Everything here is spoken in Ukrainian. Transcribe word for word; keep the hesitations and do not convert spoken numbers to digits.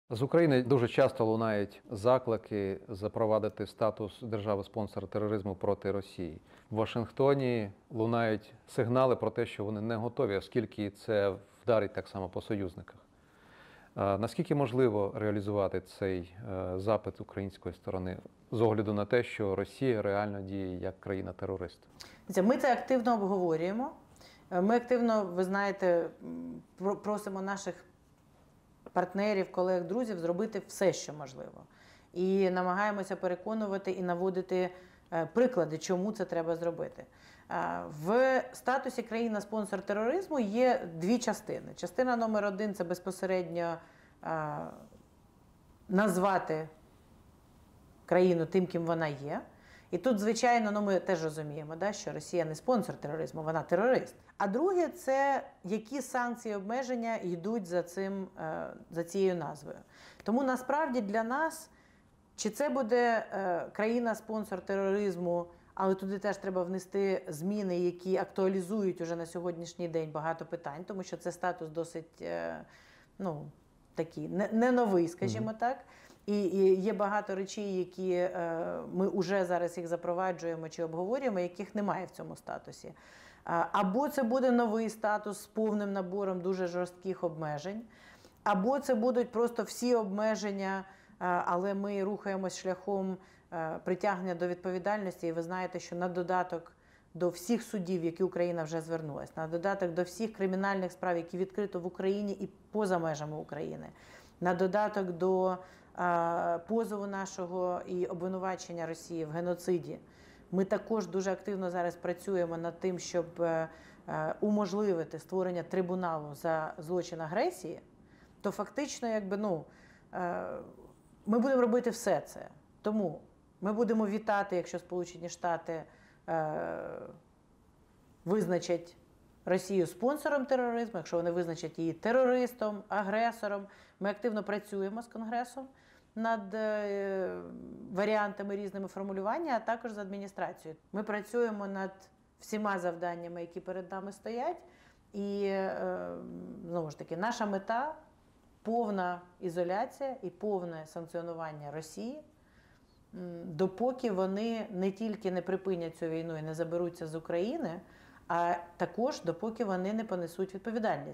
З України дуже часто лунають заклики запровадити статус держави-спонсора тероризму проти Росії. В Вашингтоні лунають сигнали про те, що вони не готові, оскільки це вдарить так само по союзниках. Наскільки можливо реалізувати цей запит української сторони з огляду на те, що Росія реально діє як країна-терорист? Ми це активно обговорюємо. Ми активно, ви знаєте, просимо наших партнерів, колег, друзів зробити все, що можливо. І намагаємося переконувати і наводити приклади, чому це треба зробити. В статусі країна-спонсор тероризму є дві частини. Частина номер один – це безпосередньо назвати країну тим, ким вона є. І тут, звичайно, ну, ми теж розуміємо, да, що Росія не спонсор тероризму, вона терорист. А друге – це які санкції, обмеження йдуть за, цим, за цією назвою. Тому насправді для нас, чи це буде країна-спонсор тероризму, але туди теж треба внести зміни, які актуалізують уже на сьогоднішній день багато питань, тому що це статус досить, ну, такий, не, не новий, скажімо mm-hmm. так. І, і є багато речей, які е, ми вже зараз їх запроваджуємо чи обговорюємо, яких немає в цьому статусі. Або це буде новий статус з повним набором дуже жорстких обмежень, або це будуть просто всі обмеження, але ми рухаємось шляхом притягнення до відповідальності. І ви знаєте, що на додаток до всіх судів, які Україна вже звернулася, на додаток до всіх кримінальних справ, які відкрито в Україні і поза межами України, на додаток до а, позову нашого і обвинувачення Росії в геноциді, ми також дуже активно зараз працюємо над тим, щоб а, уможливити створення трибуналу за злочин агресії, то фактично, якби, ну, а, ми будемо робити все це. Тому ми будемо вітати, якщо Сполучені Штати а, визначать Росію спонсором тероризму, якщо вони визначать її терористом, агресором. Ми активно працюємо з Конгресом над е, варіантами різними формулювання, а також з адміністрацією. Ми працюємо над всіма завданнями, які перед нами стоять. І, е, знову ж таки, наша мета – повна ізоляція і повне санкціонування Росії, допоки вони не тільки не припинять цю війну і не заберуться з України, а також допоки вони не понесуть відповідальність.